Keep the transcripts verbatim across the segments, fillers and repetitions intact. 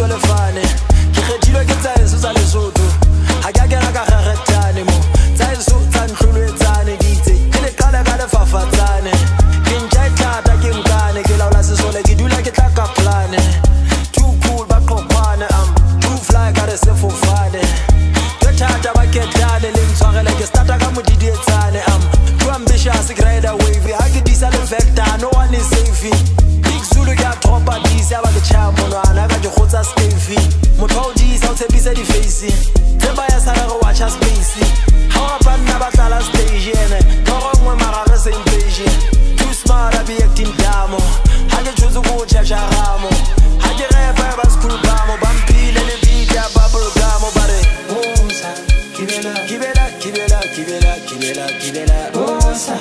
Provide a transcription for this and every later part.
le fane ke kgethilwe ke tsa eso tsa Lesotho ha ke kena ka garetane mo tsa eso tsa ntlholetsane di itse ke le qala ka lefafatsane ke ntja e tlata ke nkane ke laola sesole ke dula ke tla ka plane too cool ba qopane am too fly ka re sefofane ke thata ba ke tlane le ntshwarele ke starta ka modidi etsane am too ambitious ke ride wave ha ke disa le vector no one is safe big Zulu ya tropa disa ba ke chamo nwana ka ke khotsa stevie motho o disa o tshepisa di face tseba ya sala go watch space ha wa banna ba tlala stage ene toro ngwe marare se impage too smart I be acting damo ha ke tshotse go chacha ramo ha ke repa ba school bamo bampile le beat ya bubble gum bare osa kibela kibela kibela kibela kibela kibela osa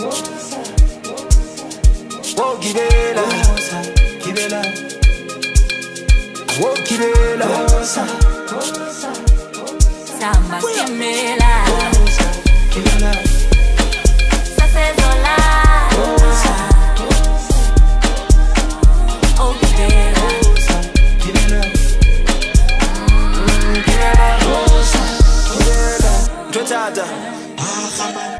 oh kibela osa kibela oh kibela osa samba kibela osa kibela sasezola osa oh kibela osa kibela kibela osa kibela ntotata